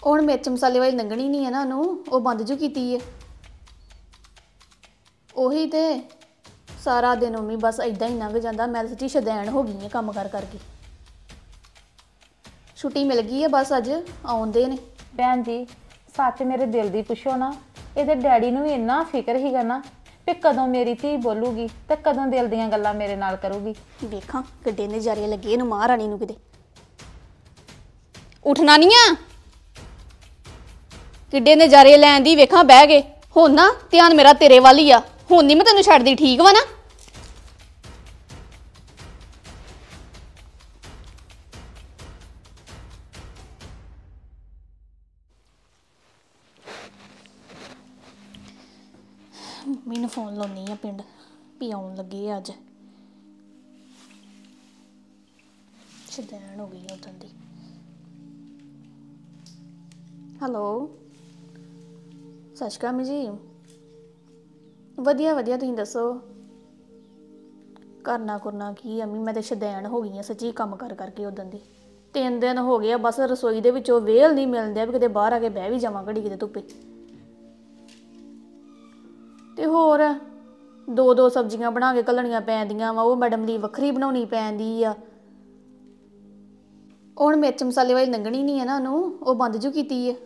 ਹੁਣ ਮਿਰਚ ਮਸਾਲੇ ਵਾਲੀ ਲੰਘਣੀ ਨਹੀਂ ਹੈ ਨਾ ਉਹਨੂੰ, ਉਹ ਬੰਦ ਜੂ ਕੀਤੀ ਹੈ। ਉਹੀ ਤੇ ਸਾਰਾ ਦਿਨ ਮੰਮੀ ਬਸ ਇਦਾਂ ਹੀ ਲੰਘ ਜਾਂਦਾ। ਮੈਂ ਸੱਚੀ ਸ਼ਦੈਣ ਹੋ ਗਈ ਹਾਂ ਕੰਮ ਕਰ ਕਰਕੇ। ਛੁੱਟੀ ਮਿਲ ਗਈ ਹੈ ਬਸ ਅੱਜ ਆਉਂਦੇ ਨੇ। ਭੈਣ ਜੀ ਸੱਚ ਮੇਰੇ ਦਿਲ ਦੀ ਪੁੱਛੋ ਨਾ, ਇਹਦੇ ਡੈਡੀ ਨੂੰ ਵੀ ਇੰਨਾ ਫਿਕਰ ਹੀਗਾ ਨਾ ਵੀ ਕਦੋਂ ਮੇਰੀ ਧੀ ਬੋਲੂਗੀ ਤੇ ਕਦੋਂ ਦਿਲ ਦੀਆਂ ਗੱਲਾਂ ਮੇਰੇ ਨਾਲ ਕਰੂਗੀ। ਵੇਖਾਂ ਗੱਡੇ ਨਜ਼ਾਰੇ ਲੱਗੇ ਇਹਨੂੰ ਮਹਾਰਾਣੀ ਨੂੰ ਕਿਤੇ। ਉੱਠਣਾ ਨਹੀਂ ਆ, ਕਿੱਡੇ ਨਜ਼ਾਰੇ ਲੈਣ ਦੀ ਵੇਖਾਂ ਬਹਿ ਗਏ। ਹੁਣ ਨਾ ਧਿਆਨ ਮੇਰਾ ਤੇਰੇ ਵੱਲ ਹੀ ਆ, ਹੁਣ ਨਹੀਂ ਮੈਂ ਤੈਨੂੰ ਛੱਡਦੀ, ਠੀਕ ਵਾ ਨਾ। ਮੰਮੀ ਨੂੰ ਫੋਨ ਲਾਉਣੀ ਆ ਪਿੰਡ ਵੀ ਆਉਣ ਲੱਗੇ ਆ ਅੱਜ। ਸ਼ਦੈਣ ਹੋ ਗਈ ਉਦੋਂ ਦੀ। ਹੈਲੋ ਸਤਿ ਸ਼੍ਰੀ ਅਕਾਲ ਜੀ। ਵਧੀਆ ਵਧੀਆ, ਤੁਸੀਂ ਦੱਸੋ। ਕਰਨਾ ਕੁਰਨਾ ਕੀ ਅੰਮੀ, ਮੈਂ ਤਾਂ ਸ਼ਦੈਣ ਹੋ ਗਈ ਹਾਂ ਸੱਚੀ ਕੰਮ ਕਰ ਕਰਕੇ। ਉਦੋਂ ਦੀ 3 ਦਿਨ ਹੋ ਗਏ ਆ ਬਸ ਰਸੋਈ ਦੇ ਵਿੱਚੋਂ ਵੇਲ ਨਹੀਂ ਮਿਲਦਾ ਵੀ ਕਿਤੇ ਬਾਹਰ ਆ ਕੇ ਬਹਿ ਵੀ ਜਾਵਾਂ ਘੜੀ ਕਿਤੇ ਧੁੱਪੇ। ਤੇ ਹੋਰ 2 ਸਬਜ਼ੀਆਂ ਬਣਾ ਕੇ ਘੱਲਣੀਆਂ ਪੈਂਦੀਆਂ ਵਾ, ਉਹ ਮੈਡਮ ਲਈ ਵੱਖਰੀ ਬਣਾਉਣੀ ਪੈਂਦੀ ਆ। ਹੁਣ ਮਿਰਚ ਮਸਾਲੇ ਵਾਲੀ ਲੰਘਣੀ ਨਹੀਂ ਹੈ ਨਾ ਉਹਨੂੰ, ਉਹ ਬੰਦ ਜੂ ਕੀਤੀ ਹੈ।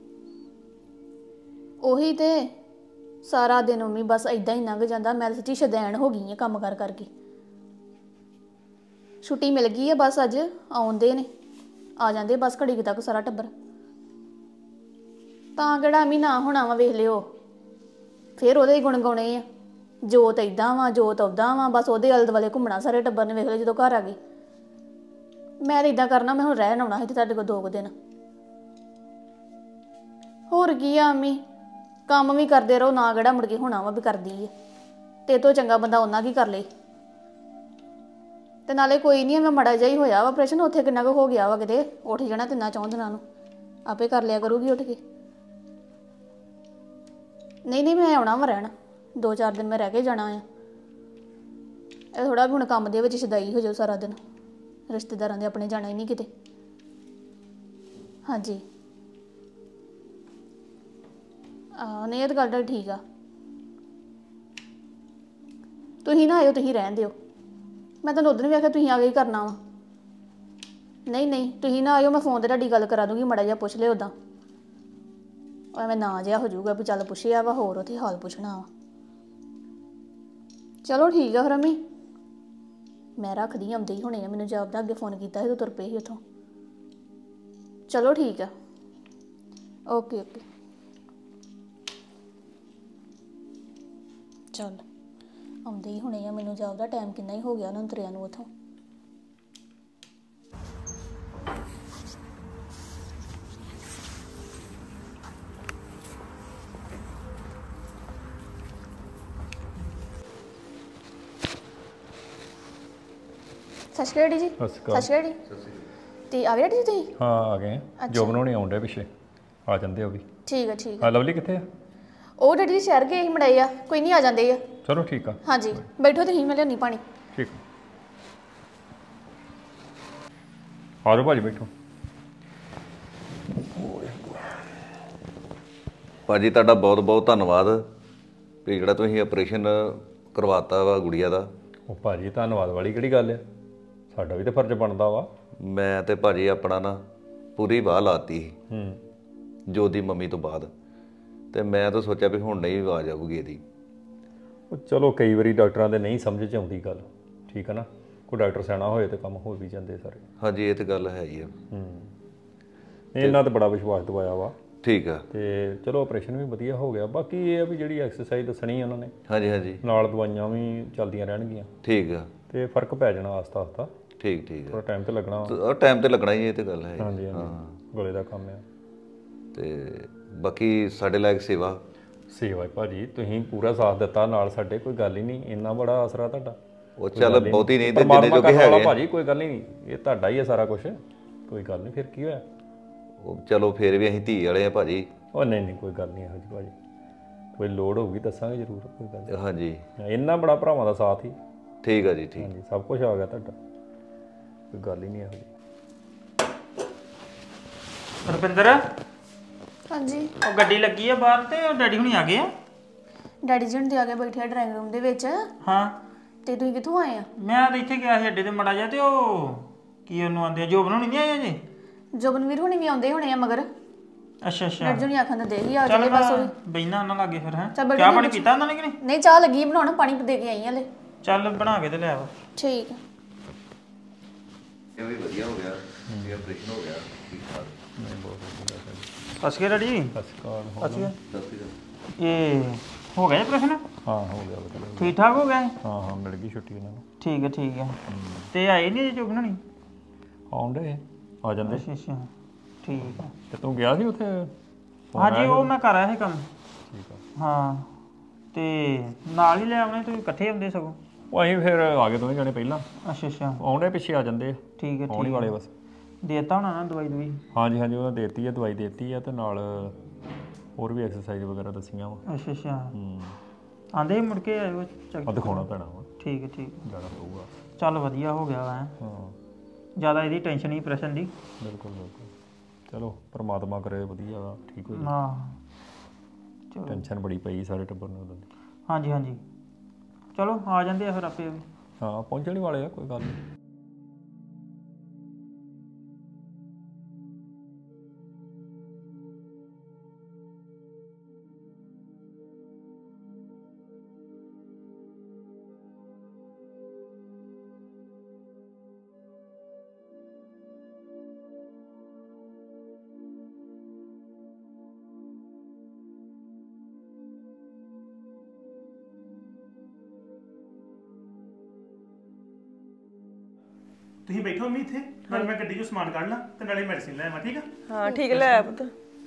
ਉਹੀ ਤੇ ਸਾਰਾ ਦਿਨ ਮੰਮੀ ਬਸ ਇਦਾਂ ਹੀ ਲੰਘ ਜਾਂਦਾ। ਮੈਂ ਸੱਚੀ ਸ਼ਦੈਣ ਹੋ ਗਈ ਹਾਂ ਕੰਮ ਕਰ ਕਰਕੇ। ਛੁੱਟੀ ਮਿਲ ਗਈ ਹੈ ਬਸ ਅੱਜ ਆਉਂਦੇ ਨੇ, ਆ ਜਾਂਦੇ ਬਸ ਘੜੀ ਤੱਕ ਸਾਰਾ ਟੱਬਰ। ਤਾਂ ਕਿਹੜਾ ਐਵੇਂ ਨਾ ਹੋਣਾ ਵਾ, ਵੇਖ ਲਿਓ ਫਿਰ ਉਹਦੇ ਹੀ ਗੁਣ ਗਾਉਣੇ ਆ। ਜੋਤ ਇੱਦਾਂ ਵਾ, ਜੋਤ ਉੱਦਾਂ ਵਾ, ਬਸ ਉਹਦੇ ਆਲੇ ਦੁਆਲੇ ਘੁੰਮਣਾ ਸਾਰੇ ਟੱਬਰ ਨੇ। ਵੇਖ ਲਿਓ ਜਦੋਂ ਘਰ ਆ ਗਏ। ਮੈਂ ਤਾਂ ਇੱਦਾਂ ਕਰਨਾ, ਮੈਂ ਹੁਣ ਰਹਿਣ ਆਉਣਾ ਸੀ ਤੁਹਾਡੇ ਕੋਲ 2 ਦਿਨ। ਹੋਰ ਕੀ ਆ ਅੰਮੀ, ਕੰਮ ਵੀ ਕਰਦੇ ਰਹੋ ਨਾ, ਕਿਹੜਾ ਮੁੜ ਕੇ ਹੋਣਾ ਵਾ ਵੀ ਕਰਦੀ ਹੈ। ਤੇ ਤੋਂ ਚੰਗਾ ਬੰਦਾ ਉਹਨਾਂ ਕੀ ਕਰ ਲੇ। ਤੇ ਨਾਲੇ ਕੋਈ ਨਹੀਂ, ਮੈਂ ਮਾੜਾ ਜਿਹਾ ਹੀ ਹੋਇਆ ਵਾ ਆਪਰੇਸ਼ਨ, ਉੱਥੇ ਕਿੰਨਾ ਕੁ ਹੋ ਗਿਆ ਵਾ, ਕਿਤੇ ਉੱਠ ਜਾਣਾ 3-4 ਦਿਨਾਂ ਨੂੰ, ਆਪੇ ਕਰ ਲਿਆ ਕਰੂਗੀ ਉੱਠ ਕੇ। ਨਹੀਂ ਮੈਂ ਆਉਣਾ ਵਾ ਰਹਿਣ, 2-4 ਦਿਨ ਮੈਂ ਰਹਿ ਕੇ ਜਾਣਾ ਆ। ਇਹ ਥੋੜਾ ਵੀ ਹੁਣ ਕੰਮ ਦੇ ਵਿੱਚ ਸ਼ਦਾਈ ਹੋ ਜਾਓ ਸਾਰਾ ਦਿਨ, ਰਿਸ਼ਤੇਦਾਰਾਂ ਦੇ ਆਪਣੇ ਜਾਣਾ ਹੀ ਨਹੀਂ ਕਿਤੇ। ਹਾਂਜੀ ਨਹੀਂ ਇਹ ਤਾਂ ਗੱਲ ਤਾਂ ਠੀਕ ਆ। ਤੁਸੀਂ ਨਾ ਆਇਓ, ਤੁਸੀਂ ਰਹਿਣ ਦਿਓ। ਮੈਂ ਤੁਹਾਨੂੰ ਉਦੋਂ ਵੀ ਆਖਿਆ ਤੁਸੀਂ ਆ ਕੇ ਹੀ ਕਰਨਾ ਵਾ। ਨਹੀਂ ਤੁਸੀਂ ਨਾ ਆਇਓ, ਮੈਂ ਫੋਨ 'ਤੇ ਤੁਹਾਡੀ ਗੱਲ ਕਰਾ ਦੂੰਗੀ, ਮਾੜਾ ਜਿਹਾ ਪੁੱਛ ਲਿਓ ਉੱਦਾਂ। ਐਵੇਂ ਨਾ ਜਿਹਾ ਹੋ ਜਾਊਗਾ ਵੀ ਚੱਲ ਪੁੱਛਿਆ ਵਾ, ਹੋਰ ਉੱਥੇ ਹਾਲ ਪੁੱਛਣਾ ਵਾ। ਚਲੋ ਠੀਕ ਆ ਫਿਰ ਅੰਮੀ, ਮੈਂ ਰੱਖਦੀ ਆਉਂਦੇ ਹੀ ਹੋਣੇ ਆ। ਮੈਨੂੰ ਜਵਾਬ ਦਾ ਅੱਗੇ ਫੋਨ ਕੀਤਾ ਸੀ ਤਾਂ ਤੁਰ ਪਏ ਸੀ ਉੱਥੋਂ। ਚਲੋ ਠੀਕ ਆ, ਓਕੇ। ਚੱਲ ਆਉਂਦੇ ਹੀ ਹੋਣੇ ਆ, ਮੈਨੂੰ ਜਵਾਬ ਦਾ ਟਾਈਮ ਕਿੰਨਾ ਹੀ ਹੋ ਗਿਆ ਉਹਨਾਂ ਨੂੰ ਤੁਰਿਆਂ ਨੂੰ ਉੱਥੋਂ। ਸਤਿ ਸ਼੍ਰੀ ਅਕਾਲ ਜੀ। ਸਤਿ ਸ਼੍ਰੀ ਅਕਾਲ ਜੀ। ਤੇ ਆ ਗਏ ਜੀ ਤੁਸੀਂ? ਹਾਂ ਆ ਗਏ। ਜੋ ਬਣਾਉਣੇ ਆਉਂਦੇ ਪਿੱਛੇ ਆ ਜਾਂਦੇ ਉਹ ਵੀ। ਠੀਕ ਆ ਆ। ਲਵਲੀ ਕਿੱਥੇ ਆ? ਉਹ ਡੈਡੀ ਜੀ ਸ਼ਹਿਰ ਗਏ ਸੀ ਮੜਾਈ ਆ, ਕੋਈ ਨਹੀਂ ਆ ਜਾਂਦੇ ਆ। ਚਲੋ ਠੀਕ ਆ। ਹਾਂਜੀ ਬੈਠੋ ਤੁਸੀਂ, ਮੈਂ ਲਿਆਉਂਦੀ ਪਾਣੀ। ਠੀਕ ਆ ਜਾਓ ਭਾਜੀ, ਬੈਠੋ। ਭਾਜੀ ਤੁਹਾਡਾ ਬਹੁਤ ਬਹੁਤ ਧੰਨਵਾਦ ਵੀ ਜਿਹੜਾ ਤੁਸੀਂ ਆਪਰੇਸ਼ਨ ਕਰਵਾਤਾ ਵਾ ਗੁੜੀਆ ਦਾ। ਉਹ ਭਾਜੀ ਧੰਨਵਾਦ ਵਾਲੀ ਕਿਹੜੀ ਗੱਲ ਆ, ਸਾਡਾ ਵੀ ਤਾਂ ਫਰਜ਼ ਬਣਦਾ ਵਾ। ਮੈਂ ਤੇ ਭਾਜੀ ਆਪਣਾ ਨਾ ਪੂਰੀ ਵਾਹ ਲਾਤੀ ਸੀ ਜੋ ਦੀ ਮੰਮੀ ਤੋਂ ਬਾਅਦ, ਤੇ ਮੈਂ ਤਾਂ ਸੋਚਿਆ ਵੀ ਹੁਣ ਨਹੀਂ ਆਵਾਜ਼ ਆਊਗੀ ਇਹਦੀ। ਉਹ ਚਲੋ ਕਈ ਵਾਰੀ ਡਾਕਟਰਾਂ ਦੇ ਨਹੀਂ ਸਮਝ 'ਚ ਆਉਂਦੀ ਗੱਲ, ਠੀਕ ਹੈ ਨਾ। ਕੋਈ ਡਾਕਟਰ ਸਿਆਣਾ ਹੋਏ ਤੇ ਕੰਮ ਹੋ ਵੀ ਜਾਂਦੇ ਸਾਰੇ। ਹਾਂਜੀ ਇਹ ਤਾਂ ਗੱਲ ਹੈ ਹੀ ਆ। ਇਹਨਾਂ ਤੇ ਬੜਾ ਵਿਸ਼ਵਾਸ ਦਵਾਇਆ ਵਾ। ਠੀਕ ਆ। ਤੇ ਚਲੋ ਆਪਰੇਸ਼ਨ ਵੀ ਵਧੀਆ ਹੋ ਗਿਆ। ਬਾਕੀ ਇਹ ਆ ਵੀ ਜਿਹੜੀ ਐਕਸਰਸਾਈਜ਼ ਦੱਸਣੀ ਉਹਨਾਂ ਨੇ, ਹਾਂਜੀ ਨਾਲ ਦਵਾਈਆਂ ਵੀ ਚੱਲਦੀਆਂ ਰਹਿਣਗੀਆਂ। ਠੀਕ ਆ। ਤੇ ਫਰਕ ਪੈ ਜਾਣਾ ਆਸਤਾ। ਠੀਕ ਥੋੜਾ ਟਾਈਮ ਤੇ ਲੱਗਣਾ, ਟਾਈਮ ਤੇ ਲੱਗਣਾ ਹੀ, ਇਹ ਤੇ ਗੱਲ ਹੈ। ਹਾਂਜੀ ਗਲੇ ਦਾ ਕੰਮ ਆ। ਤੇ ਬਾਕੀ ਸਾਡੇ ਲਾਇਕ ਸੇਵਾ ਭਾਜੀ, ਤੁਸੀਂ ਪੂਰਾ ਸਾਥ ਦਿੱਤਾ ਨਾਲ ਸਾਡੇ, ਕੋਈ ਗੱਲ ਹੀ ਨਹੀਂ। ਇੰਨਾ ਬੜਾ ਆਸਰਾ ਤੁਹਾਡਾ। ਉਹ ਚੱਲ ਬਹੁਤੀ ਨਹੀਂ ਤੇ ਜਿੰਨੇ ਜੋਗੇ ਹੈਗੇ ਭਾਜੀ, ਕੋਈ ਗੱਲ ਨਹੀਂ, ਇਹ ਤੁਹਾਡਾ ਹੀ ਹੈ ਸਾਰਾ ਕੁਝ, ਕੋਈ ਗੱਲ ਨਹੀਂ। ਫਿਰ ਕੀ ਹੋਇਆ? ਉਹ ਚਲੋ ਫਿਰ ਵੀ ਅਸੀਂ ਧੀ ਵਾਲੇ ਆ ਭਾਜੀ। ਉਹ ਨਹੀਂ ਕੋਈ ਗੱਲ ਨਹੀਂ ਇਹੋ ਜਿਹੀ ਭਾਜੀ, ਕੋਈ ਲੋੜ ਹੋਊਗੀ ਦੱਸਾਂਗੇ ਜ਼ਰੂਰ, ਕੋਈ ਗੱਲ ਨਹੀਂ। ਹਾਂਜੀ ਇੰਨਾ ਬੜਾ ਭਰਾਵਾਂ ਦਾ ਸਾਥ ਹੀ। ਠੀਕ ਆ ਜੀ, ਠੀਕ। ਹਾਂਜੀ ਸਭ ਕੁਝ ਆ ਗਿਆ ਤੁਹਾਡਾ, ਕੋਈ ਗੱਲ ਹੀ ਨਹੀਂ ਇਹੋ ਜਿਹੀ। ਰੁਪਿੰਦਰ ਹਾਂਜੀ ਉਹ ਗੱਡੀ ਲੱਗੀ ਆ ਬਾਹਰ ਤੇ ਉਹ ਡੈਡੀ ਹੁਣੀ ਆ ਗਏ ਆ। ਡੈਡੀ ਜੀ ਹੁਣ ਤੇ ਆ ਕੇ ਬੈਠੇ ਆ ਡਰਾਇੰਗ ਰੂਮ ਦੇ ਵਿੱਚ। ਹਾਂ ਤੇ ਤੁਸੀਂ ਕਿੱਥੋਂ ਆਏ ਆ? ਮੈਂ ਤਾਂ ਇੱਥੇ ਗਿਆ ਸੀ ਅੱਡੇ ਤੇ ਮੜਾ ਜਾ ਤੇ ਉਹ ਕੀ ਉਹਨੂੰ ਆਂਦੇ ਜੋਬ ਨੂੰ ਨਹੀਂ ਆਏ ਜੇ। ਜੋਬਨਵੀਰ ਹੁਣੀ ਵੀ ਆਉਂਦੇ ਹੋਣੇ ਆ ਮਗਰ। ਅੱਛਾ ਅੱਛਾ ਡੈਡੀ ਜੀ ਹੁਣੀ ਆਖਣ ਦੇ ਹੀ ਆ ਚੱਲ ਜਾਵੇ ਬਸ ਉਹ ਵੀ। ਬੈਨਾ ਉਹਨਾਂ ਲਾਗੇ ਫਿਰ ਹੈ ਚੱਲ ਬੈਠੋ ਚਾਹ ਜੀ, ਪਾਣੀ ਪੀਤਾ ਉਹਨਾਂ ਨੇ ਕਿ ਨਹੀਂ? ਨਹੀਂ ਚਾਹ ਲੱਗੀ ਆ ਬਣਾਉਣ, ਪਾਣੀ ਦੇ ਕੇ ਆਈ ਹਲੇ। ਚੱਲ ਬਣਾ ਕੇ ਤੇ ਲੈ ਆਵਾ। ਠੀਕ ਆ। ਇਹ ਵੀ ਵਧੀਆ ਹੋ ਗਿਆ ਇਹ ਆਪਰੇਸ਼ਨ ਹੋ ਗਿਆ ਠੀਕ ਠਾਕ। ਅਸਕੇ ਡੈਡੀ ਸਸਕਾਰ ਹੋ ਅੱਛਾ ਸਤਿ ਸ਼੍ਰੀ ਅਕਾਲ। ਇਹ ਹੋ ਗਿਆ ਪ੍ਰਸ਼ਨ? ਹਾਂ ਹੋ ਗਿਆ ਵਧੀਆ ਠੀਕ ਠਾਕ ਹੋ ਗਿਆ ਇਹ? ਹਾਂ ਹਾਂ ਮਿਲ ਗਈ ਛੁੱਟੀ ਇਹਨਾਂ ਨੂੰ ਠੀਕ ਹੈ ਠੀਕ ਹੈ। ਤੇ ਆਏ ਨਹੀਂ ਜੇ ਜੋਬ ਬਣਾਉਣੀ? ਆਉਂਦੇ ਆ ਜਾਂਦੇ ਅੱਛਾ ਅੱਛਾ ਠੀਕ ਆ। ਤੇ ਤੂੰ ਗਿਆ ਸੀ ਉੱਥੇ ਹਾਂਜੀ ਉਹ ਮੈਂ ਕਰ ਆਇਆ ਸੀ ਕੰਮ। ਠੀਕ ਆ ਹਾਂ ਤੇ ਨਾਲ ਹੀ ਲੈ ਆਉਣੇ ਤੁਸੀਂ ਇਕੱਠੇ ਆਉਂਦੇ ਸਗੋਂ। ਉਹ ਅਸੀਂ ਫਿਰ ਆ ਗਏ ਦੋਵੇਂ ਜਣੇ ਪਹਿਲਾਂ ਅੱਛਾ ਅੱਛਾ ਆਉਂਦੇ ਪਿੱਛੇ ਆ ਜਾਂਦੇ ਆ। ਠੀਕ ਹੈ ਆਉਣ ਹੀ ਵਾਲੇ ਬਸ। ਦੇਤਾ ਹੋਣਾ ਨਾ ਦਵਾਈ ਦਵਾਈ? ਹਾਂਜੀ ਹਾਂਜੀ ਉਹਨਾਂ ਦੇਤੀ ਆ ਦਵਾਈ ਦੇਤੀ ਆ ਤੇ ਨਾਲ ਹੋਰ ਵੀ ਐਕਸਰਸਾਈਜ਼ ਵਗੈਰਾ ਦੱਸੀਆਂ ਵਾ। ਅੱਛਾ ਅੱਛਾ ਹੂੰ ਆਂਦੇ ਮੁੜ ਕੇ ਆਇਓ ਚੱਕ। ਆ ਦਿਖਾਉਣਾ ਪੈਣਾ ਵਾ ਠੀਕ ਹੈ ਠੀਕ ਹੈ। ਜਾਣਾ ਪਊਗਾ। ਚੱਲ ਵਧੀਆ ਹੋ ਗਿਆ ਵਾ। ਹਾਂ ਜ਼ਿਆਦਾ ਇਹਦੀ ਟੈਨਸ਼ਨ ਨਹੀਂ ਪ੍ਰਸ਼ਨ ਦੀ। ਬਿਲਕੁਲ ਬਿਲਕੁਲ ਚਲੋ ਪਰਮਾਤਮਾ ਕਰੇ ਵਧੀਆ ਵਾ ਠੀਕ ਹੋ ਹਾਂ ਚਲੋ ਟੈਨਸ਼ਨ ਬੜੀ ਪਈ ਸਾਰੇ ਟੱਬਰ ਨੂੰ ਉਦੋਂ ਦੀ। ਹਾਂਜੀ ਹਾਂਜੀ ਚਲੋ ਆ ਜਾਂਦੇ ਆ ਫਿਰ ਆਪੇ ਵੀ। ਹਾਂ ਪਹੁੰਚਣ ਹੀ ਵਾਲੇ ਆ ਕੋਈ ਗੱਲ ਨਹੀਂ। ਤੁਸੀਂ ਬੈਠੋ ਮੰਮੀ ਇੱਥੇ ਨਾਲ ਮੈਂ ਗੱਡੀ 'ਚੋਂ ਸਮਾਨ ਕੱਢ ਲਾਂ ਤੇ ਨਾਲੇ ਮੈਡੀਸਿਨ ਲੈ ਆਵਾਂ ਠੀਕ ਆ। ਹਾਂ ਠੀਕ ਲੈ ਆ ਪੁੱਤ।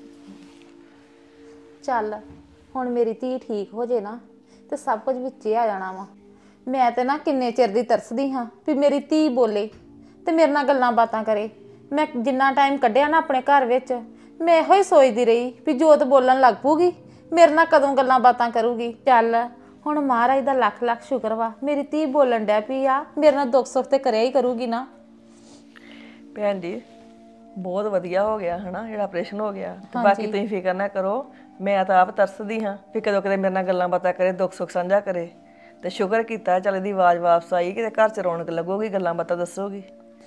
ਚੱਲ ਹੁਣ ਮੇਰੀ ਧੀ ਠੀਕ ਹੋ ਜੇ ਨਾ ਤੇ ਸਭ ਕੁਝ ਵਿੱਚੇ ਆ ਜਾਣਾ ਵਾ। ਮੈਂ ਤੇ ਨਾ ਕਿੰਨੇ ਚਿਰ ਦੀ ਤਰਸਦੀ ਹਾਂ ਵੀ ਮੇਰੀ ਧੀ ਬੋਲੇ ਤੇ ਮੇਰੇ ਨਾਲ ਗੱਲਾਂ ਬਾਤਾਂ ਕਰੇ। ਮੈਂ ਜਿੰਨਾ ਟਾਈਮ ਕੱਢਿਆ ਨਾ ਆਪਣੇ ਘਰ ਵਿੱਚ ਮੈਂ ਇਹੋ ਹੀ ਸੋਚਦੀ ਰਹੀ ਵੀ ਜੋਤ ਬੋਲਣ ਲੱਗ ਪੂਗੀ, ਮੇਰੇ ਨਾਲ ਕਦੋਂ ਗੱਲਾਂ ਬਾਤਾਂ ਕਰੂਗੀ। ਚੱਲ ਹੁਣ ਮਹਾਰਾਜ ਦਾ ਲੱਖ ਲੱਖ ਸ਼ੁਕਰ ਵਾ ਮੇਰੀ ਧੀ ਬੋਲਣ ਡਿਆ ਪਈ ਆ, ਮੇਰੇ ਨਾਲ ਦੁੱਖ ਸੁੱਖ ਤੇ ਕਰਿਆ ਹੀ ਕਰੂਗੀ ਨਾ। ਭੈਣ ਜੀ ਬਹੁਤ ਵਧੀਆ ਹੋ ਗਿਆ ਹਨਾ ਜਿਹੜਾ ਆਪਰੇਸ਼ਨ ਹੋ ਗਿਆ। ਤੇ ਬਾਕੀ ਤੁਸੀਂ ਫਿਕਰ ਨਾ ਕਰੋ, ਮੈਂ ਤਾਂ ਆਪ ਤਰਸਦੀ ਹਾਂ ਵੀ ਕਦੋਂ ਕਦੇ ਮੇਰੇ ਨਾਲ ਗੱਲਾਂ ਬਾਤਾਂ ਕਰੇ, ਦੁੱਖ ਸੁੱਖ ਸਾਂਝਾ ਕਰੇ। ਤੇ ਸ਼ੁਕਰ ਕੀਤਾ ਚੱਲ ਇਹਦੀ ਆਵਾਜ਼ ਵਾਪਸ ਆਈ, ਕਿਤੇ ਘਰ 'ਚ ਰੌਣਕ ਲੱਗੂਗੀ, ਗੱਲਾਂ ਬਾਤਾਂ ਦੱਸੋਗੀ।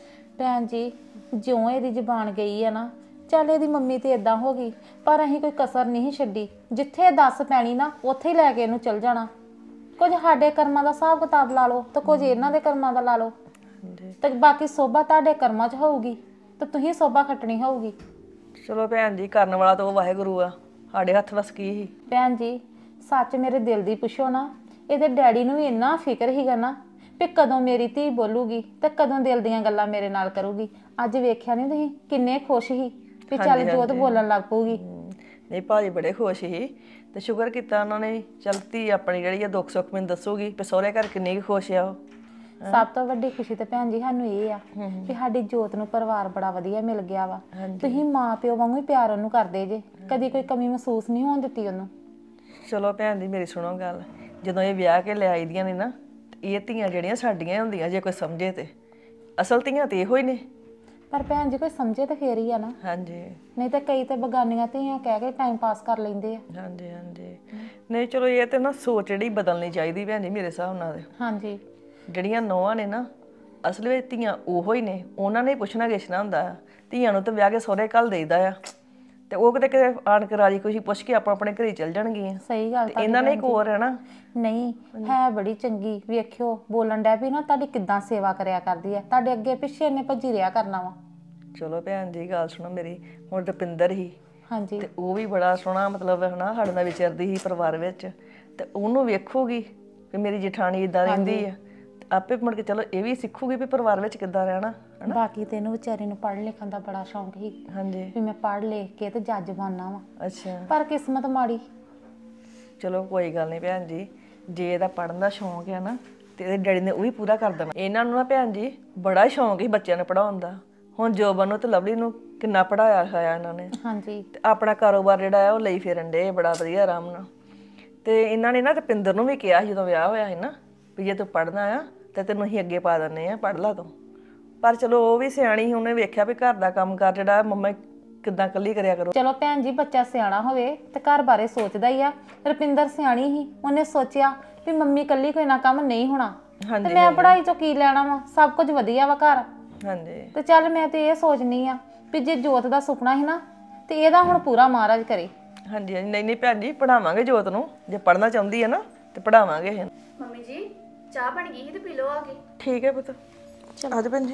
ਭੈਣ ਜੀ ਜਿਉਂ ਇਹਦੀ ਜ਼ਬਾਨ ਗਈ ਆ ਨਾ, ਚੱਲ ਇਹਦੀ ਮੰਮੀ ਤੇ ਇਦਾਂ ਹੋ ਗਈ ਪਰ ਅਸੀਂ ਕੋਈ ਕਸਰ ਨਹੀਂ ਛੱਡੀ। ਜਿੱਥੇ ਦੱਸ ਪੈਣੀ ਨਾ ਉੱਥੇ ਹੀ ਲੈ ਕੇ ਇਹਨੂੰ ਚਲ ਜਾਣਾ। ਕੁਝ ਸਾਡੇ ਕਰਮਾਂ ਦਾ ਹਿਸਾਬ ਕਿਤਾਬ ਲਾ ਲਓ ਤੇ ਕੁਝ ਇਹਨਾਂ ਦੇ ਕਰਮਾਂ ਦਾ ਲਾ ਲਓ ਤੇ ਬਾਕੀ ਸੋਭਾ ਤੁਹਾਡੇ ਕਰਮਾਂ 'ਚ ਹੋਊਗੀ ਤੇ ਤੁਸੀਂ ਸੋਭਾ ਖੱਟਣੀ ਹੋਊਗੀ। ਚਲੋ ਭੈਣ ਜੀ ਕਰਨ ਵਾਲਾ ਤਾਂ ਉਹ ਵਾਹਿਗੁਰੂ ਆ, ਸਾਡੇ ਹੱਥ ਵਸ ਕੀ ਸੀ। ਭੈਣ ਜੀ ਸੱਚ ਮੇਰੇ ਦਿਲ ਦੀ ਪੁੱਛੋ ਨਾ, ਇਹਦੇ ਡੈਡੀ ਨੂੰ ਵੀ ਇੰਨਾ ਫਿਕਰ ਹੀਗਾ ਨਾ ਵੀ ਕਦੋਂ ਮੇਰੀ ਧੀ ਬੋਲੂਗੀ ਤੇ ਕਦੋਂ ਦਿਲ ਦੀਆਂ ਗੱਲਾਂ ਮੇਰੇ ਨਾਲ ਕਰੂਗੀ। ਅੱਜ ਵੇਖਿਆ ਨਹੀਂ ਤੁਸੀਂ ਕਿੰਨੇ ਖੁਸ਼ ਸੀ ਵੀ ਚੱਲ ਜੋਤ ਬੋਲਣ ਲੱਗ ਪਊਗੀ। ਨਹੀਂ ਭਾਜੀ ਬੜੇ ਖੁਸ਼ ਸੀ ਤੇ ਸ਼ੁਕਰ ਕੀਤਾ ਉਹਨਾਂ ਨੇ। ਚੱਲ ਧੀ ਆਪਣੀ ਜਿਹੜੀ ਆ ਦੁੱਖ ਸੁੱਖ ਮੈਨੂੰ ਦੱਸੂਗੀ ਵੀ ਸਹੁਰੇ ਘਰ ਕਿੰਨੀ ਕੁ ਖੁਸ਼ ਆ ਉਹ। ਸਭ ਤੋਂ ਵੱਡੀ ਖੁਸ਼ੀ ਤੇ ਭੈਣ ਜੀ ਸਾਨੂੰ ਇਹ ਆ ਵੀ ਸਾਡੀ ਜੋਤ ਨੂੰ ਪਰਿਵਾਰ ਬੜਾ ਵਧੀਆ ਮਿਲ ਗਿਆ ਵਾ। ਤੁਸੀਂ ਮਾਂ ਪਿਓ ਵਾਂਗੂ ਹੀ ਪਿਆਰ ਉਹਨੂੰ ਕਰਦੇ ਜੇ, ਕਦੀ ਕੋਈ ਕਮੀ ਮਹਿਸੂਸ ਨਹੀਂ ਹੋਣ ਦਿੱਤੀ ਉਹਨੂੰ। ਚਲੋ ਭੈਣ ਜੀ ਮੇਰੀ ਸੁਣੋ ਗੱਲ, ਜਦੋਂ ਇਹ ਵਿਆਹ ਕੇ ਲੈ ਆਈ ਦੀਆਂ ਨੇ ਨਾ ਇਹ ਧੀਆਂ ਜਿਹੜੀਆਂ ਸਾਡੀਆਂ ਹੁੰਦੀਆਂ ਜੇ ਕੋਈ ਸਮਝੇ ਤੇ ਅਸਲ ਧੀਆਂ ਤੇ ਇਹੋ ਹੀ ਨੇ। ਪਰ ਭੈਣ ਜੀ ਕੋਈ ਸਮਝੇ ਤਾਂ ਫੇਰ ਹੀ ਆ ਨਾ। ਹਾਂਜੀ ਨਹੀਂ ਤਾਂ ਕਈ ਤੇ ਬਗਾਨੀਆਂ ਧੀਆਂ ਕਹਿ ਕੇ ਟਾਈਮ ਪਾਸ ਕਰ ਲੈਂਦੇ ਆ। ਹਾਂਜੀ ਹਾਂਜੀ ਨਹੀਂ ਚਲੋ ਇਹ ਤੇ ਨਾ ਸੋਚ ਜਿਹੜੀ ਬਦਲਣੀ ਚਾਹੀਦੀ ਭੈਣ ਜੀ ਮੇਰੇ ਹਿਸਾਬ ਨਾਲ। ਹਾਂਜੀ ਜਿਹੜੀਆਂ ਨੌਵਾਂ ਨੇ ਨਾ ਅਸਲ ਵਿੱਚ ਧੀਆਂ ਉਹੋ ਹੀ ਨੇ, ਉਹਨਾਂ ਨੇ ਪੁੱਛਣਾ ਗਿੱਛਣਾ ਹੁੰਦਾ ਆ। ਧੀਆਂ ਨੂੰ ਤਾਂ ਵਿਆਹ ਕੇ ਸਹੁਰੇ ਘੱਲ ਦੇਈਦਾ ਆ ਤੇ ਉਹ ਕਿਤੇ ਆਣ ਕੇ ਰਾਜੀ ਖੁਸ਼ੀ ਪੁੱਛ ਕੇ ਆਪਾਂ ਆਪਣੇ ਘਰੇ ਚੱਲ ਜਾਣਗੀਆਂ। ਸਹੀ ਗੱਲ ਤਾਂ ਇਹਨਾਂ ਨੇ ਇੱਕ ਹੋਰ ਹੈ ਨਾ। ਨਹੀਂ ਹੈ ਬੜੀ ਚੰਗੀ, ਵੇਖਿਓ ਬੋਲਣ ਡੈ ਵੀ ਨਾ ਤੁਹਾਡੀ ਕਿੱਦਾਂ ਸੇਵਾ ਕਰਿਆ ਕਰਦੀ ਆ, ਤੁਹਾਡੇ ਅੱਗੇ ਪਿੱਛੇ ਇਹਨੇ ਭੱਜੀ ਰਿਹਾ ਕਰਨਾ ਵਾ। ਚਲੋ ਭੈਣ ਜੀ ਗੱਲ ਸੁਣੋ ਮੇਰੀ, ਹੁਣ ਰੁਪਿੰਦਰ ਹੀ ਹਾਂਜੀ ਤੇ ਉਹ ਵੀ ਬੜਾ ਸੋਹਣਾ ਮਤਲਬ ਹੈ ਨਾ ਸਾਡੇ ਨਾਲ ਵਿਚਰਦੀ ਸੀ ਪਰਿਵਾਰ ਵਿੱਚ ਤੇ ਉਹਨੂੰ ਵੇਖੂਗੀ ਵੀ ਮੇਰੀ ਜਠਾਣੀ ਇਦਾਂ ਰਹਿੰਦੀ ਆ ਆਪੇ ਮੁੜ ਕੇ ਚਲੋ ਇਹ ਵੀ ਸਿੱਖੂਗੀ ਵੀ ਪਰਿਵਾਰ ਵਿੱਚ ਕਿੱਦਾਂ ਰਹਿਣਾ। ਬਾਕੀ ਤੈਨੂੰ ਵਿਚਾਰੀ ਨੂੰ ਪੜ੍ਹ ਲਿਖਣ ਦਾ ਬੜਾ ਸ਼ੌਂਕ ਸੀ ਹਾਂਜੀ ਵੀ ਮੈਂ ਪੜ੍ਹ ਲਿਖ ਕੇ ਤੇ ਜੱਜ ਬਣਨਾ ਵਾ, ਅੱਛਾ ਪਰ ਕਿਸਮਤ ਮਾੜੀ। ਚਲੋ ਕੋਈ ਗੱਲ ਨਹੀਂ ਭੈਣ ਜੀ, ਜੇ ਇਹਦਾ ਪੜ੍ਹਨ ਦਾ ਸ਼ੌਂਕ ਹੈ ਨਾ ਤੇ ਇਹਦੇ ਡੈਡੀ ਨੇ ਉਹ ਵੀ ਪੂਰਾ ਕਰ ਦੇਣਾ। ਇਹਨਾਂ ਨੂੰ ਨਾ ਭੈਣ ਜੀ ਬੜਾ ਸ਼ੌਂਕ ਸੀ ਬੱਚਿਆਂ ਨੂੰ ਪੜ੍ਹਾਉਣ ਦਾ। ਹੁਣ ਜੋਬਨ ਨੂੰ ਤੇ ਲਵਲੀ ਨੂੰ ਕਿੰਨਾ ਪੜ੍ਹਾਇਆ ਹੋਇਆ ਇਹਨਾਂ ਨੇ ਹਾਂਜੀ ਤੇ ਆਪਣਾ ਕਾਰੋਬਾਰ ਜਿਹੜਾ ਹੈ ਉਹ ਲਈ ਫਿਰਨ ਡੇ ਬੜਾ ਵਧੀਆ ਆਰਾਮ ਨਾਲ। ਤੇ ਇਹਨਾਂ ਨੇ ਨਾ ਰੁਪਿੰਦਰ ਨੂੰ ਵੀ ਕਿਹਾ ਜਦੋਂ ਵਿਆਹ ਹੋਇਆ ਸੀ ਨਾ ਵੀ ਜੇ ਤੂੰ ਪੜ੍ਹਨਾ ਆ ਤੇ ਤੈਨੂੰ ਅਸੀਂ ਅੱਗੇ ਪਾ ਦਿੰਦੇ ਆ, ਪੜ੍ਹ ਲਾ ਤੂੰ। ਪਰ ਚਲੋ ਉਹ ਵੀ ਸਿਆਣੀ ਸੀ, ਉਹਨੇ ਵੇਖਿਆ ਵੀ ਘਰ ਦਾ ਕੰਮ ਕਾਰ ਜਿਹੜਾ ਮੰਮਾ ਕਿੱਦਾਂ ਇਕੱਲੀ ਕਰਿਆ ਕਰੋ। ਚਲੋ ਭੈਣ ਜੀ ਬੱਚਾ ਸਿਆਣਾ ਹੋਵੇ ਤੇ ਘਰ ਬਾਰੇ ਸੋਚਦਾ ਹੀ ਆ। ਰੁਪਿੰਦਰ ਸਿਆਣੀ ਸੀ, ਉਹਨੇ ਸੋਚਿਆ ਵੀ ਮੰਮੀ ਇਕੱਲੀ ਕੋਈ ਨਾ ਕੰਮ ਨਹੀਂ ਹੋਣਾ ਤੇ ਮੈਂ ਪੜ੍ਹਾਈ ਚੋਂ ਕੀ ਲੈਣਾ ਵਾ, ਸਭ ਕੁਝ ਵਧੀਆ ਵਾ ਘਰ। ਹਾਂਜੀ ਤੇ ਚੱਲ ਮੈਂ ਤੇ ਇਹ ਸੋਚਨੀ ਆ ਵੀ ਜੇ ਜੋਤ ਦਾ ਸੁਪਨਾ ਸੀ ਨਾ ਤੇ ਇਹਦਾ ਹੁਣ ਪੂਰਾ ਮਹਾਰਾਜ ਕਰੇ। ਹਾਂਜੀ ਹਾਂਜੀ ਨਹੀਂ ਨਹੀਂ ਭੈਣ ਜੀ ਪੜਾਵਾਂਗੇ ਜੋਤ ਨੂੰ, ਜੇ ਪੜ੍ਹਨਾ ਚਾਹੁੰਦੀ ਹੈ ਨਾ ਤੇ ਪੜਾਵਾਂਗੇ। ਮੰਮੀ ਜੀ ਚਾਹ ਬਣ ਗਈ ਸੀ ਤੇ ਪੀ ਲਓ ਆ ਕੇ। ਠੀਕ ਹੈ ਪੁੱਤ ਚਲ ਆ ਜਾ ਭੈਣ ਜੀ।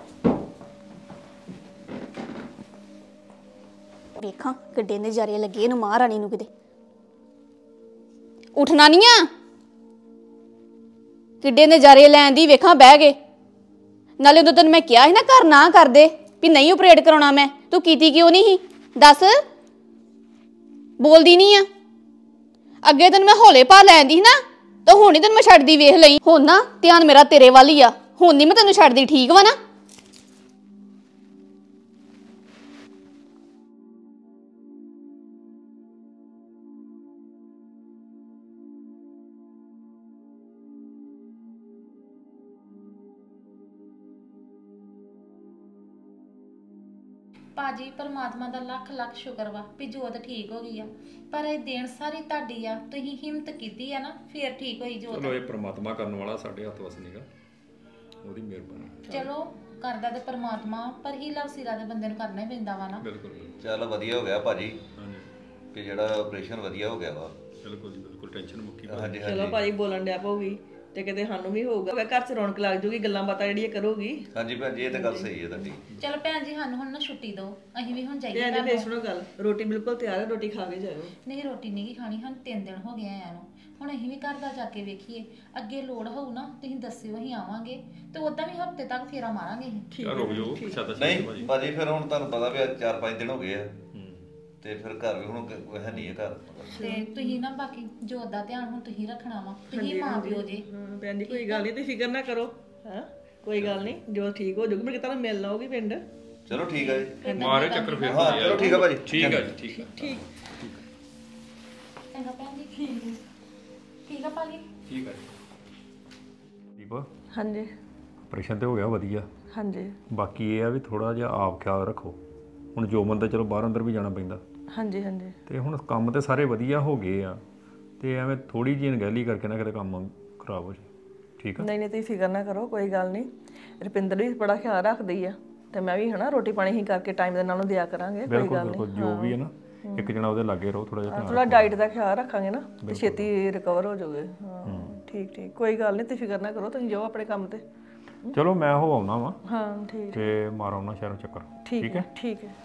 ਵੇਖਾਂ ਕਿੱਡੇ ਨਜ਼ਾਰੇ ਲੱਗੇ ਇਹਨੂੰ ਮਹਾਰਾਣੀ ਨੂੰ, ਕਿਤੇ ਉੱਠਣਾ ਨਹੀਂ ਆ। ਕਿੱਡੇ ਨਜ਼ਾਰੇ ਲੈਣ ਦੀ ਵੇਖਾਂ ਬਹਿ ਗਏ। ਨਾਲੇ ਉਦੋਂ ਤੈਨੂੰ ਮੈਂ ਕਿਹਾ ਸੀ ਨਾ ਘਰ ਨਾ ਕਰਦੇ ਵੀ ਨਹੀਂ ਆਪਰੇਟ ਕਰਾਉਣਾ ਮੈਂ, ਤੂੰ ਕੀਤੀ ਕਿਉਂ ਨਹੀਂ ਸੀ ਦੱਸ? ਬੋਲਦੀ ਨਹੀਂ ਆ। ਅੱਗੇ ਤੈਨੂੰ ਮੈਂ ਹੌਲੇ ਪਾ ਲੈਂਦੀ ਸੀ ਨਾ, ਤਾਂ ਹੁਣ ਹੀ ਤੈਨੂੰ ਮੈਂ ਛੱਡਦੀ ਵੇਖ ਲਈ। ਹੁਣ ਨਾ ਧਿਆਨ ਮੇਰਾ ਤੇਰੇ ਵੱਲ ਹੀ ਆ, ਹੁਣ ਨਹੀਂ ਮੈਂ ਤੈਨੂੰ ਛੱਡਦੀ, ਠੀਕ ਵਾ ਨਾ? ਭਾਜੀ ਪਰਮਾਤਮਾ ਦਾ ਲੱਖ ਲੱਖ ਸ਼ੁਕਰ ਵਾ ਵੀ ਜੋਤ ਠੀਕ ਹੋ ਗਈ ਆ, ਪਰ ਇਹ ਦੇਣ ਸਾਰੀ ਤੁਹਾਡੀ ਆ। ਤੁਸੀਂ ਹਿੰਮਤ ਕੀਤੀ ਆ ਨਾ, ਫੇਰ ਠੀਕ ਹੋਈ ਜੋਤ। ਚਲੋ ਇਹ ਪ੍ਰਮਾਤਮਾ ਕਰਨ ਵਾਲਾ ਸਾਡੇ ਹੱਥ ਵਸ ਨਹੀਂਗਾ, ਉਹਦੀ ਮਿਹਰਬਾਨੀ। ਚਲੋ ਕਰਦਾ ਤੇ ਪਰਮਾਤਮਾ, ਪਰ ਹੀਲਾ ਵਸੀਲਾ ਦੇ ਬੰਦੇ ਨੂੰ ਕਰਨਾ ਹੀ ਪੈਂਦਾ ਵਾ ਨਾ। ਬਿਲਕੁਲ ਚੱਲ ਵਧੀਆ ਹੋ ਗਿਆ ਭਾਜੀ ਹਾਂਜੀ, ਕਿ ਜਿਹੜਾ ਆਪਰੇਸ਼ਨ ਵਧੀਆ ਹੋ ਗਿਆ ਵਾ। ਬਿਲਕੁਲ ਜੀ ਬਿਲਕੁਲ, ਟੈਨਸ਼ਨ ਮੁੱਕੀ। ਹਾਂਜੀ ਚਲੋ ਹਾਂਜੀ ਭਾਜੀ ਬੋਲਣ ਡਿਆ ਪਊਗੀ ਤੇ ਕਿਤੇ ਸਾਨੂੰ ਵੀ ਹੋਊਗਾ, ਘਰ 'ਚ ਰੌਣਕ ਲੱਗ ਜੂਗੀ, ਗੱਲਾਂ ਬਾਤਾਂ ਜਿਹੜੀਆਂ ਕਰੋਗੀ। ਹਾਂਜੀ ਭੈਣ ਜੀ ਇਹ ਤਾਂ ਗੱਲ ਸਹੀ ਹੈ ਤੁਹਾਡੀ। ਚਲੋ ਭੈਣ ਜੀ ਸਾਨੂੰ ਹੁਣ ਨਾ ਛੁੱਟੀ ਦਿਓ, ਅਸੀਂ ਵੀ ਹੁਣ ਜਾਈਏ ਭੈਣ ਘਰ ਜੀ ਨੂੰ। ਸੁਣੋ ਗੱਲ, ਰੋਟੀ ਬਿਲਕੁਲ ਤਿਆਰ ਹੈ, ਰੋਟੀ ਖਾ ਕੇ ਜਾਇਓ। ਨਹੀਂ ਰੋਟੀ ਨਹੀਂ ਖਾਣੀ, ਹੁਣ 3 ਦਿਨ ਹੋ ਗਏ ਆਇਆਂ ਨੂੰ, ਹੁਣ ਅਸੀਂ ਵੀ ਘਰ ਦਾ ਜਾ ਕੇ ਵੇਖੀਏ। ਅੱਗੇ ਲੋੜ ਹੋਊ ਨਾ ਤੁਸੀਂ ਦੱਸਿਓ, ਅਸੀਂ ਆਵਾਂਗੇ ਤੇ ਉਦਾਂ ਵੀ ਹਫਤੇ ਤੱਕ ਫੇਰਾ ਮਾਰਾਂਗੇ ਅਸੀਂ। ਯਾਰ ਰੁਕ ਜਾਓ, ਪਛਾਤਾ ਨਹੀਂ ਭਾਜੀ ਫਿਰ ਹੁਣ ਤੁਹਾਨੂੰ ਪਤਾ ਵੀ 4-5 ਦਿਨ ਹੋ ਗਏ ਆ ਤੇ ਫਿਰ ਘਰ ਵੀ ਹੁਣ ਕੋਈ ਹੈ ਨਹੀਂ ਹੈ ਘਰ। ਤੇ ਤੁਸੀਂ ਨਾ ਬਾਕੀ ਜੋਤ ਦਾ ਧਿਆਨ ਹੁਣ ਤੁਸੀਂ ਰੱਖਣਾ ਵਾ, ਤੁਸੀਂ ਮਾਂ ਪਿਓ ਜੇ। ਹਾਂ ਭੈਣ ਜੀ ਕੋਈ ਗੱਲ ਨਹੀਂ, ਤੁਸੀਂ ਫਿਕਰ ਨਾ ਕਰੋ। ਹਾਂ ਕੋਈ ਗੱਲ ਨਹੀਂ, ਜੋ ਠੀਕ ਹੋ ਜਾਊਗੀ, ਮੈਂ ਤੁਹਾਨੂੰ ਮਿਲਣ ਆਊਗੀ ਪਿੰਡ। ਚਲੋ ਠੀਕ ਹੈ ਜੀ, ਮਾਰੇ ਚੱਕਰ ਫਿਰ। ਹਾਂ ਚਲੋ ਠੀਕ ਹੈ ਭਾਜੀ। ਠੀਕ ਹੈ ਜੀ, ਠੀਕ ਹੈ। ਠੀਕ ਚੰਗਾ ਭੈਣ ਜੀ, ਠੀਕ ਆ ਭਾਜੀ। ਠੀਕ ਹੈ ਦੀਪ, ਹਾਂਜੀ ਆਪਰੇਸ਼ਨ ਤੇ ਹੋ ਗਿਆ ਵਧੀਆ। ਹਾਂਜੀ ਬਾਕੀ ਇਹ ਆ ਵੀ ਥੋੜਾ ਜਿਹਾ ਆਪ ਖਿਆਲ ਰੱਖੋ। ਹੁਣ ਜੋ ਬੰਦਾ ਚਲੋ ਬਾਹਰ ਅੰਦਰ ਵੀ ਜਾਣਾ ਪੈਂਦਾ, ਹਾਂਜੀ ਹਾਂਜੀ ਤੇ ਹੁਣ ਕੰਮ ਤੇ ਸਾਰੇ ਵਧੀਆ ਹੋ ਗਏ ਆ, ਤੇ ਐਵੇਂ ਥੋੜੀ ਜਿਹੀ ਅਣਗਹਿਲੀ ਕਰਕੇ ਨਾ ਕਿਤੇ ਕੰਮ ਖਰਾਬ ਹੋ ਜਾਏ। ਠੀਕ ਆ? ਨਹੀਂ ਨਹੀਂ ਤੁਸੀਂ ਫਿਕਰ ਨਾ ਕਰੋ, ਕੋਈ ਗੱਲ ਨਹੀਂ। ਰੁਪਿੰਦਰ ਵੀ ਬੜਾ ਖਿਆਲ ਰੱਖਦੀ ਆ ਤੇ ਮੈਂ ਵੀ ਹਨਾ ਰੋਟੀ ਪਾਣੀ ਹੀ ਕਰਕੇ ਟਾਈਮ ਦੇ ਨਾਲ ਦਿਆ ਕਰਾਂਗੇ। ਕੋਈ ਗੱਲ ਨਹੀਂ, ਜੋ ਵੀ ਹੈ ਨਾ ਇੱਕ ਜਣਾ ਉਹਦੇ ਲਾਗੇ ਰਹੋ, ਥੋੜਾ ਜਿਹਾ ਥੋੜਾ ਡਾਈਟ ਦਾ ਖਿਆਲ ਰੱਖਾਂਗੇ ਨਾ ਤੇ ਛੇਤੀ ਰਿਕਵਰ ਹੋ ਜਾਓਗੇ। ਹਾਂ ਠੀਕ ਠੀਕ, ਕੋਈ ਗੱਲ ਨਹੀਂ, ਤੁਸੀਂ ਫਿਕਰ ਨਾ ਕਰੋ, ਤੁਸੀਂ ਜਾਓ ਆਪਣੇ ਕੰਮ ਤੇ। ਚਲੋ ਮੈਂ ਹੋ ਆਉਣਾ ਵਾ ਹਾਂ ਠੀਕ ਤੇ ਮਾਰ ਆਉਣਾ ਸ਼ਹਿਰੋਂ ਚੱਕਰ। ਠੀਕ ਹੈ ਠੀਕ ਹੈ।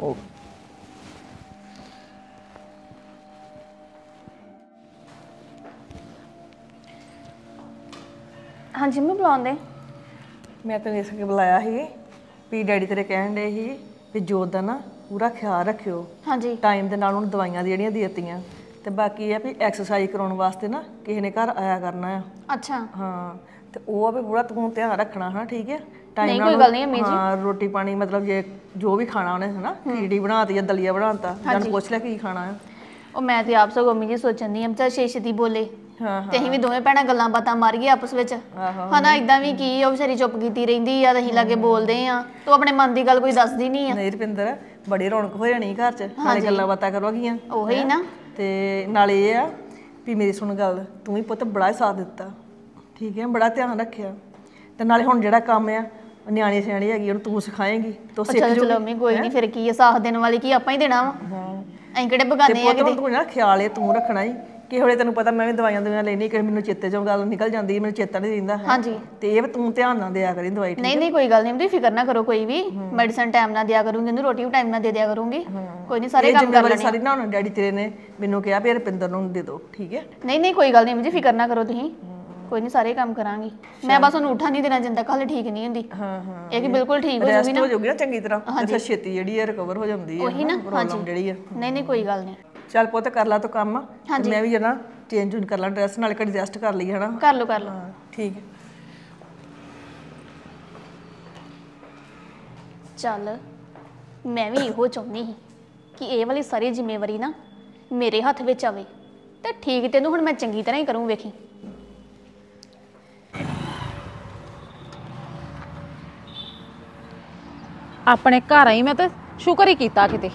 ਹਾਂਜੀ ਮੈਂ ਬੁਲਾਉਂਦੇ। ਮੈਂ ਤੈਨੂੰ ਇਸ ਕਰਕੇ ਬੁਲਾਇਆ ਸੀ ਵੀ ਡੈਡੀ ਤੇਰੇ ਕਹਿਣ ਦੇ ਸੀ ਵੀ ਜੋਤ ਦਾ ਨਾ ਪੂਰਾ ਖਿਆਲ ਰੱਖਿਓ। ਹਾਂਜੀ ਟਾਈਮ ਦੇ ਨਾਲ ਉਹਨੂੰ ਦਵਾਈਆਂ ਜਿਹੜੀਆਂ ਦੇ ਦਿੱਤੀਆਂ, ਤੇ ਬਾਕੀ ਇਹ ਆ ਵੀ ਐਕਸਰਸਾਈਜ਼ ਕਰਾਉਣ ਵਾਸਤੇ ਨਾ ਕਿਸੇ ਨੇ ਘਰ ਆਇਆ ਕਰਨਾ ਆ। ਅੱਛਾ ਹਾਂ ਤੇ ਉਹ ਆ ਵੀ ਪੂਰਾ ਤੂੰ ਧਿਆਨ ਰੱਖਣਾ ਹਾਂ, ਠੀਕ ਹੈ? ਨਹੀਂ ਕੋਈ ਗੱਲ ਨਹੀਂ ਅਮੀ ਜੀ। ਹਾਂ ਰੋਟੀ ਪਾਣੀ ਮਤਲਬ ਜੇ ਜੋ ਵੀ ਖਾਣਾ ਉਹਨੇ ਹਨਾ, ਖੀੜੀ ਬਣਾਤੀ ਜਾਂ ਦਲੀਆ ਬਣਾਤਾ, ਜਾਂ ਪੁੱਛ ਲੈ ਕੀ ਖਾਣਾ ਆ। ਉਹ ਮੈਂ ਤੇ ਆਪ ਸਗੋਂ ਅਮੀ ਜੀ ਸੋਚਣ ਦੀ ਆ ਚਾ ਛੇਤੀ ਬੋਲੇ ਹਾਂ ਤੇ ਅਸੀਂ ਵੀ ਦੋਵੇਂ ਭੈਣਾਂ ਗੱਲਾਂ ਬਾਤਾਂ ਮਾਰੀਏ ਆਪਸ ਵਿੱਚ। ਹਨਾ ਇਦਾਂ ਵੀ ਕੀ ਉਹ ਵਿਚਾਰੀ ਚੁੱਪ ਕੀਤੀ ਰਹਿੰਦੀ ਆ, ਅਸੀਂ ਲਾਗੇ ਬੋਲਦੇ ਆ, ਤੂੰ ਆਪਣੇ ਮਨ ਦੀ ਗੱਲ ਕੋਈ ਦੱਸਦੀ ਨਹੀਂ ਆ। ਨਹੀਂ ਰੁਪਿੰਦਰ ਬੜੀ ਰੌਣਕ ਹੋ ਜਾਣੀ ਘਰ 'ਚ, ਨਾਲੇ ਗੱਲਾਂ ਬਾਤਾਂ ਕਰੋਗੀਆਂ। ਉਹੀ ਨਾ, ਤੇ ਨਾਲੇ ਇਹ ਆ ਵੀ ਮੇਰੀ ਸੁਣ ਗੱਲ, ਤੂੰ ਵੀ ਪੁੱਤ ਬੜਾ ਸਾਥ ਦਿੱਤਾ, ਠੀਕ ਹੈ? ਬੜਾ ਧਿਆਨ ਰੱਖਿਆ, ਤੇ ਨਾਲੇ ਹੁਣ ਜਿਹੜਾ ਕੰਮ ਆ ਨਿਆਣੀ ਸਿਆਣੀ ਹੈਗੀ ਉਹਨੂੰ ਤੂੰ ਸਿਖਾਏਂਗੀ ਤੋ ਸਿੱਖ ਜੂਗੀ। ਚਲੋ ਅਮੀ ਕੋਈ ਨਹੀਂ, ਫਿਰ ਕੀ ਆ, ਸਾਥ ਦੇਣ ਵਾਲੀ ਕੀ ਆਪਾਂ ਹੀ ਦੇਣਾ ਵਾ। ਅਸੀਂ ਕਿਹੜੇ ਬਗਾਨੇ ਆ ਕਿਤੇ। ਤੂੰ ਨਾ ਖਿਆਲ ਇਹ ਤੂੰ ਰੱਖਣਾ ਹੀ, ਕਿਸੇ ਵੇਲੇ ਤੈਨੂੰ ਪਤਾ ਮੈਂ ਵੀ ਦਵਾਈਆਂ ਲੈਣੀ, ਕਿ ਮੈਨੂੰ ਚੇਤੇ ਚੋਂ ਗੱਲ ਨਿਕਲ ਜਾਂਦੀ, ਮੈਨੂੰ ਚੇਤਾ ਨਹੀਂ ਰਹਿੰਦਾ। ਹਾਂਜੀ ਤੇ ਇਹ ਵੀ ਤੂੰ ਧਿਆਨ ਨਾਲ ਦਿਆ ਕਰੀ ਦਵਾਈ। ਨਹੀਂ ਨਹੀਂ ਕੋਈ ਗੱਲ ਨਹੀਂ, ਤੁਸੀਂ ਫਿਕਰ ਨਾ ਕਰੋ, ਕੋਈ ਵੀ ਮੈਡੀਸਨ ਟਾਈਮ ਨਾਲ ਦਿਆ ਕਰੂੰਗੀ, ਉਹਨੂੰ ਰੋਟੀ ਵੀ ਟਾਈਮ ਨਾਲ ਦੇ ਦਿਆ ਕਰੂੰਗੀ। ਕੋਈ ਨਹੀਂ ਸਾਰੇ ਕੰਮ ਕਰ ਲੈਣੇ। ਸਾਰੀ ਨਾ ਹੁਣ ਡੈਡੀ ਤੇਰੇ ਨੇ ਮੈਨੂੰ ਕਿਹਾ ਵੀ ਰੁਪਿੰਦਰ ਨੂੰ ਦੇ ਦਿਓ, ਠੀਕ ਹੈ? ਨਹੀਂ ਨਹੀਂ ਕੋਈ ਗੱਲ ਨਹੀਂ ਜੀ, ਫਿਕਰ ਨਾ ਕਰੋ ਤੁਸੀਂ, ਕੋਈ ਨਹੀਂ ਸਾਰੇ ਕੰਮ ਕਰਾਂਗੀ ਮੈਂ। ਬਸ ਉਹਨੂੰ ਉੱਠਣ ਨਹੀਂ ਦੇਣਾ ਜਿੰਦਾ ਕੱਲ ਠੀਕ ਨਹੀਂ ਹੁੰਦੀ। ਹਾਂ ਹਾਂ ਇਹ ਕਿ ਬਿਲਕੁਲ ਠੀਕ ਹੋ ਰੈਸਟ ਹੋ ਜਾਊਗੀ ਨਾ ਚੰਗੀ ਤਰ੍ਹਾਂ, ਤੇ ਫਿਰ ਛੇਤੀ ਜਿਹੜੀ ਹੈ ਰਿਕਵਰ ਹੋ ਜਾਂਦੀ ਹੈ। ਉਹੀ ਨਾ, ਪ੍ਰੋਬਲਮ ਜਿਹੜੀ ਹੈ। ਨਹੀਂ ਨਹੀਂ ਕੋਈ ਗੱਲ ਨਹੀਂ, ਚੱਲ ਪੁੱਤ ਕਰ ਲਾ ਤੂੰ ਕੰਮ, ਤੇ ਮੈਂ ਵੀ ਜਨਾ ਚੇਂਜ ਚੂਨ ਕਰ ਲਾਂ ਡਰੈਸ, ਨਾਲੇ ਕਦੀ ਰੈਸਟ ਕਰ ਲਈ ਹਨਾ। ਕਰ ਲਓ ਕਰ ਲਓ। ਹਾਂ ਠੀਕ ਹੈ। ਚੱਲ ਮੈਂ ਵੀ ਇਹੋ ਚਾਹੁੰਦੀ ਸੀ ਕਿ ਇਹ ਵਾਲੀ ਸਾਰੀ ਜ਼ਿੰਮੇਵਾਰੀ ਨਾ ਮੇਰੇ ਹੱਥ ਵਿੱਚ ਆਵੇ, ਤੇ ਠੀਕ ਤੈਨੂੰ ਹੁਣ ਮੈਂ ਚੰਗੀ ਤਰ੍ਹਾਂ ਹੀ ਕਰੂੰ, ਵੇਖੀ। ਆਪਣੇ ਘਰ ਆਈ ਮੈਂ ਤੇ ਸ਼ੁਕਰ ਹੀ ਕੀਤਾ ਕਿਤੇ।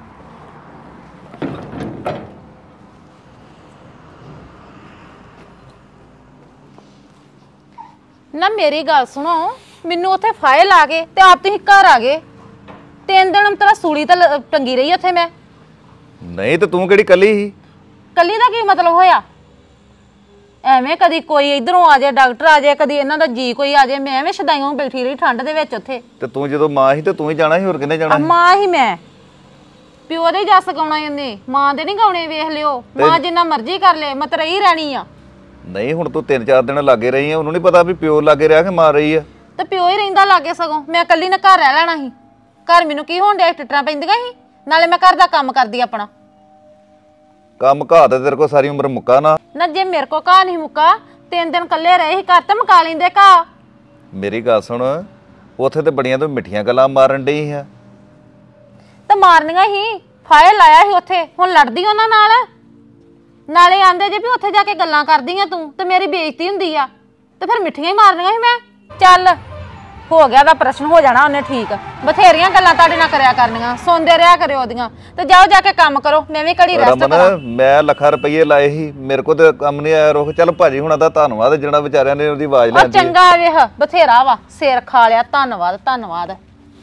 ਨਾ ਮੇਰੀ ਗੱਲ ਸੁਣੋ, ਮੈਨੂੰ ਉੱਥੇ ਫਾਇਲ ਆ ਗਏ ਤੇ ਆਪ ਤੁਸੀਂ ਘਰ ਆ ਗਏ। 3 ਦਿਨ ਤੇਰਾ ਸੂਲੀ ਤਾਂ ਟੰਗੀ ਰਹੀ ਉੱਥੇ ਮੈਂ। ਨਹੀਂ ਤੇ ਤੂੰ ਕਿਹੜੀ ਕੱਲੀ ਸੀ? ਕੱਲੀ ਦਾ ਕੀ ਮਤਲਬ ਹੋਇਆ? ਐਵੇਂ ਕਦੀ ਕੋਈ ਇਧਰੋਂ ਆ ਜਾਏ, ਡਾਕਟਰ ਆ ਜਾਏ, ਕਦੀ ਇਹਨਾਂ ਦਾ ਜੀ ਕੋਈ ਆ ਜਾਏ, ਮੈਂ ਐਵੇਂ ਸ਼ਦਾਈਆਂ ਬੈਠੀ ਰਹੀ ਠੰਡ ਦੇ ਵਿੱਚ ਉੱਥੇ। ਤੇ ਤੂੰ ਜਦੋਂ ਮਾਂ ਸੀ ਤੇ ਤੂੰ ਹੀ ਜਾਣਾ ਸੀ, ਹੋਰ ਕਿੰਨੇ ਜਾਣਾ ਸੀ? ਮਾਂ ਹੀ ਮੈਂ, ਪਿਓ ਦੇ ਜੱਸ ਗਾਉਣਾ ਇਹਨੇ, ਮਾਂ ਦੇ ਨਹੀਂ ਗਾਉਣੇ। ਵੇਖ ਲਿਓ, ਮਾਂ ਜਿੰਨਾ ਮਰਜ਼ੀ ਕਰ ਲੇ, ਮਤ ਰਹੀ ਰਹਿਣੀ ਆ। ਨਹੀਂ ਹੁਣ ਤੂੰ 3-4 ਦਿਨ ਲਾਗੇ ਰਹੀ ਆ, ਉਹਨੂੰ ਨਹੀਂ ਪਤਾ ਵੀ ਪਿਓ ਲਾਗੇ ਰਿਹਾ ਕਿ ਮਾਂ ਰਹੀ ਆ? ਤੇ ਪਿਓ ਹੀ ਰਹਿੰਦਾ ਲਾਗੇ, ਸਗੋਂ ਮੈਂ ਕੱਲੀ ਨੇ ਘਰ ਰਹਿ ਲੈਣਾ ਸੀ। ਘਰ ਮੈਨੂੰ ਕੀ ਹੋਣ ਡਿਆ, ਟਿੱਟਰਾਂ ਪੈਂਦੀਆਂ ਸੀ, ਨਾਲੇ ਮੈਂ ਘਰ ਦਾ ਕੰਮ ਕਰਦੀ ਆਪਣਾ। ਕੰਮ ਘਾਹ ਤੇ ਤੇਰੇ ਕੋਲ ਸਾਰੀ ਉਮਰ ਮੁੱਕਾ ਨਾ। ਜੇ ਮੇਰੇ ਕੋ ਘਾਹ ਨਹੀਂ ਮੁੱਕਾ, 3 ਦਿਨ ਕੱਲੇ ਰਹੇ ਸੀ ਘਰ, ਤੇ ਮੁਕਾ ਲੈਂਦੇ ਘਾਹ। ਮੇਰੀ ਗੱਲ ਸੁਣ, ਉੱਥੇ ਤੇ ਬੜੀਆਂ ਤੂੰ ਮਿੱਠੀਆਂ ਗੱਲਾਂ ਮਾਰਨ ਡਈ ਆ। ਤੇ ਮਾਰਨੀਆਂ ਹੀ, ਫਾਇਲ ਲਾਇਆ ਸੀ ਉੱਥੇ, ਹੁਣ ਲੜਦੀ ਉਹਨਾਂ ਨਾਲ। ਨਾਲੇ ਆਂਦੇ ਜੇ ਵੀ ਉੱਥੇ ਜਾ ਕੇ ਗੱਲਾਂ ਕਰਦੀ ਆ ਤੂੰ, ਤੇ ਮੇਰੀ ਬੇਇੱਜ਼ਤੀ ਹੁੰਦੀ ਆ, ਤੇ ਫਿਰ ਮਿੱਠੀਆਂ ਹੀ ਮਾਰਨੀਆਂ ਸੀ ਮੈਂ। ਚੱਲ ਹੋ ਗਿਆ ਦਾ ਪ੍ਰਸ਼ਨ, ਹੋ ਜਾਣਾ ਉਹਨੇ ਠੀਕ। ਬਥੇਰੀਆਂ ਗੱਲਾਂ ਤੁਹਾਡੇ ਨਾਲ ਕਰਿਆ ਕਰਨੀਆਂ, ਸੁਣਦੇ ਰਿਹਾ ਕਰਿਓ ਉਹਦੀਆਂ। ਤੇ ਜਾਓ ਜਾ ਕੇ ਕੰਮ ਕਰੋ, ਮੈਂ ਵੀ ਘੜੀ ਰੈਸਟ ਕਰਾਂ। ਮੈਂ ਲੱਖਾਂ ਰੁਪਏ ਲਾਏ ਸੀ, ਮੇਰੇ ਕੋਲ ਤੇ ਕੰਮ ਨਹੀਂ ਆਇਆ। ਰੁਕ ਚੱਲ ਭਾਜੀ ਹੁਣਾਂ ਦਾ ਧੰਨਵਾਦ, ਜਿਹੜਾ ਵਿਚਾਰਿਆਂ ਨੇ ਉਹਦੀ ਆਵਾਜ਼ ਲੈਂਦੀ। ਚੰਗਾ ਵੇਖ, ਬਥੇਰਾ ਵਾ, ਸਿਰ ਖਾ ਲਿਆ। ਧੰਨਵਾਦ ਧੰਨਵਾਦ।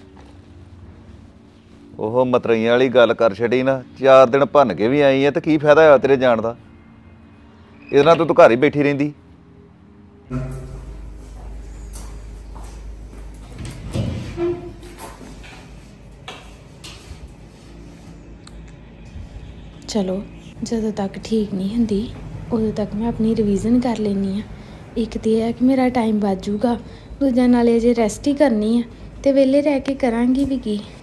ਉਹ ਮਤਰਈਆਂ ਵਾਲੀ ਗੱਲ ਕਰ ਛੱਡੀ ਨਾ। 4 ਦਿਨ ਭੰਨ ਕੇ ਵੀ ਆਈ ਆ ਤੇ ਕੀ ਫਾਇਦਾ ਹੋਇਆ ਤੇਰੇ ਜਾਣ ਦਾ? ਇਹਦੇ ਨਾਲ ਤੂੰ ਘਰ ਹੀ ਬੈਠੀ ਰਹਿੰਦੀ। ਚਲੋ ਜਦੋਂ ਤੱਕ ਠੀਕ ਨਹੀਂ ਹੁੰਦੀ ਉਦੋਂ ਤੱਕ ਮੈਂ ਆਪਣੀ ਰਿਵੀਜ਼ਨ ਕਰ ਲੈਂਦੀ ਹਾਂ। ਇੱਕ ਤਾਂ ਇਹ ਹੈ ਕਿ ਮੇਰਾ ਟਾਈਮ ਬਚ ਜੂਗਾ, ਦੂਜਾ ਨਾਲੇ ਅਜੇ ਰੈਸਟ ਹੀ ਕਰਨੀ ਆ, ਅਤੇ ਵਿਹਲੇ ਰਹਿ ਕੇ ਕਰਾਂਗੀ ਵੀ ਕੀ।